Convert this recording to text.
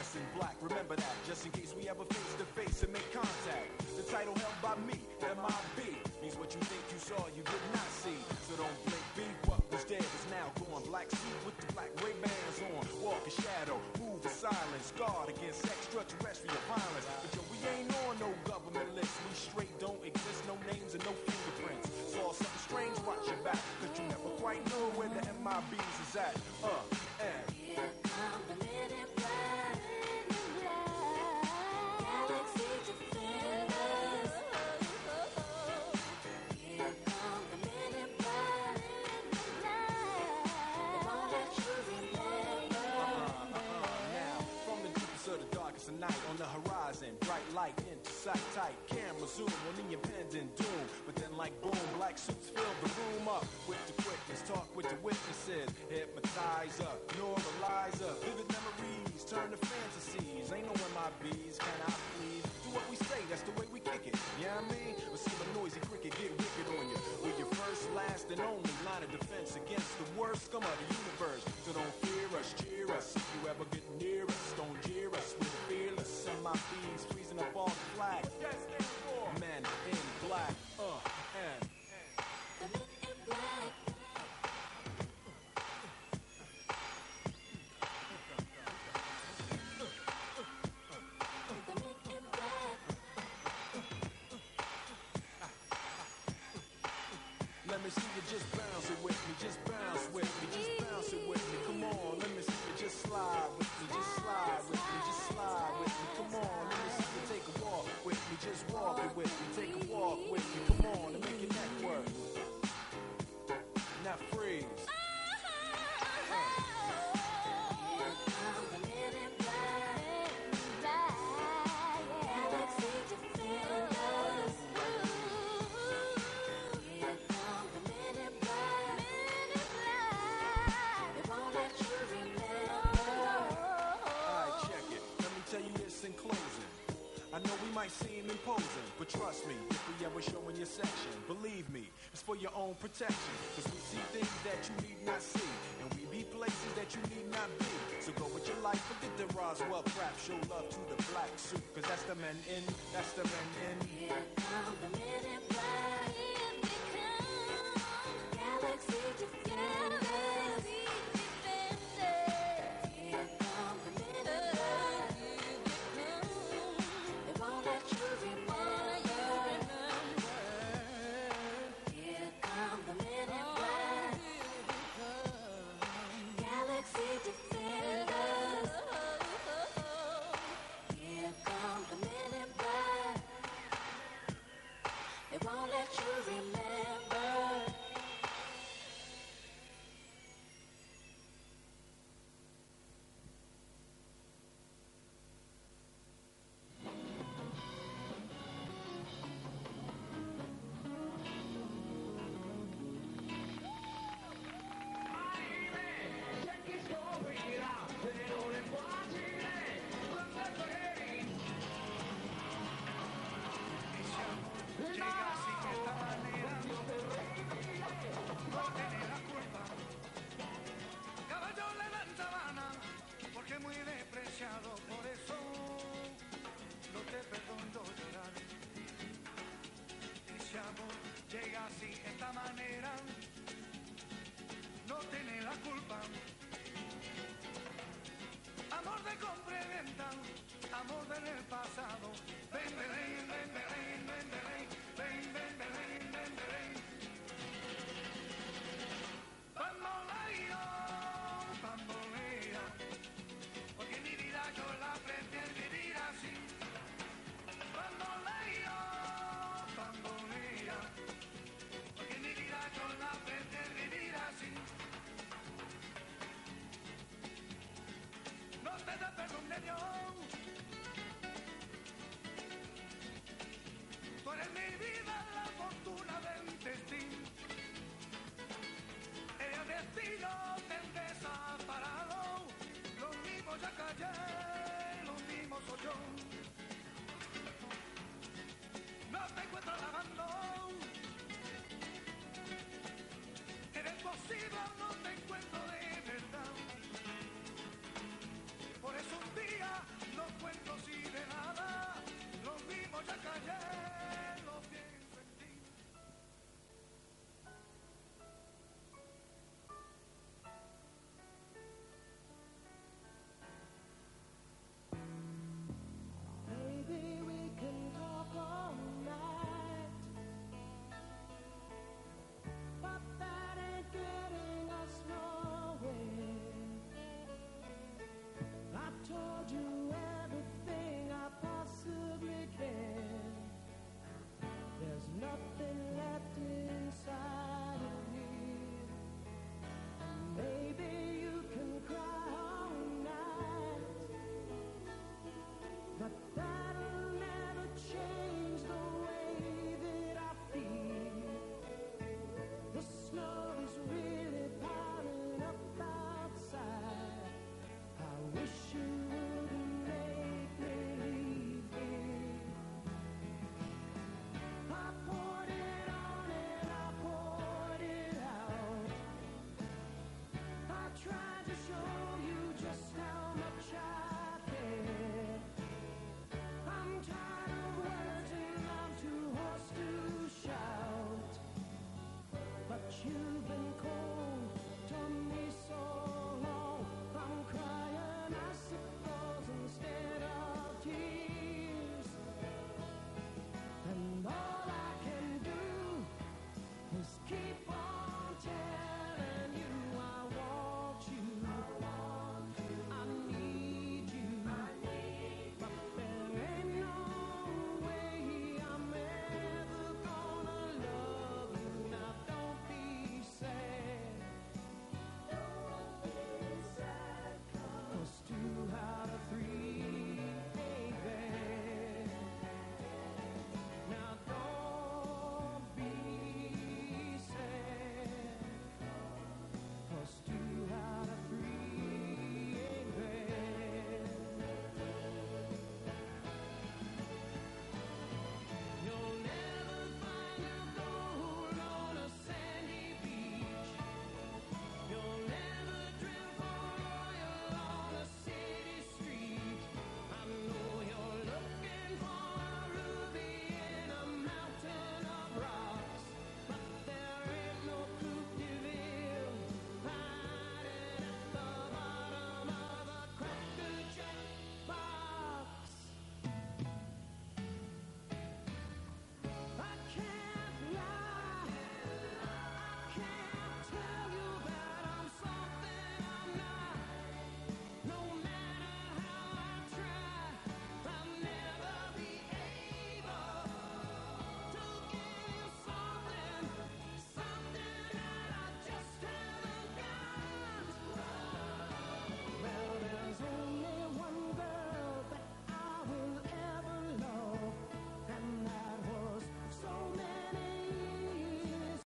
dress in black. Remember that, just in case we ever face to face and make contact. The title held by me, M.I.B. means what you think you saw, you did not see. So don't blink, be what was dead is now gone. Black suit with the black Ray-Bans on. Walk in shadow, move in silence. Guard against extraterrestrial violence. But yo, we ain't on no government list. We straight don't exist, no names and no fingerprints. Saw something strange, watch your back. Cause you never quite know where the MIBs is at. And here come the men in black, Galaxy Defenders. Here come the men in black, they won't let you remember. Now, from the deepest of the darkest of night, on the horizon, bright light into sight tight. Camera zoom on the impending doom. But then like boom, black suits fill the room up with the quickness. Talk with the witnesses. Hypnotizer, neuralizer. Vivid memories turn to fantasies. Ain't no MIBs, can I please? Do what we say, that's the way we kick it. You know what I mean? Or see the noisy cricket get wicked on you. We're your first, last, and only line of defense against the worst scum of the universe. So don't fear us, cheer us. If you ever get near us, don't jeer us. We're fearless. MIBs freezing up all the flag. Men in black, and The men in black. The men in black. let me see you just bounce it with me, just bounce with me, just bounce it with me. Come on, let me see you just slide with me, just slide with me, just slide with me. Come on, let me see you take a walk with me, just walk it with me, take a walk with me. Come on, and make your neck work. Now freeze. Here come the men in black, Galaxy Defenders. Here come the men in black, they won't let you remember. Alright, check it. Let me tell you this in closing. I know we might seem imposing, but trust me, if we ever show in your section, believe me, it's for your own protection. Cause we see things that you need not see, and we be places that you need not be. So go with your life, forget the Roswell crap, show love to the black suit, cause that's the men in, that's the men in. Here come the men in black, Galaxy Defenders. Here come the men in black, they won't let you remember. Here come the men in black, Galaxy Defenders. Here come the men in black, they won't let you remember. Caballo levanta vana, porque muy despreciado, por eso no te perdono llorar. Ese amor llega así, esta manera, no tiene la culpa. Amor de compra y venta, amor del pasado. Ven, ven, ven, ven, ven, ven, ven, ven, ven, ven, ven, ven. Bamboleo, bambolea, porque mi vida yo la prefiero vivir así. Bamboleo, bambolea, porque mi vida yo la prefiero vivir así. No te da perdón de Dios. Tú eres mi vida, la fortuna del destino. El destino te desaparado. Lo mismo ya callé, lo mismo soy yo. No te encuentro lavando. Eres posible, no te encuentro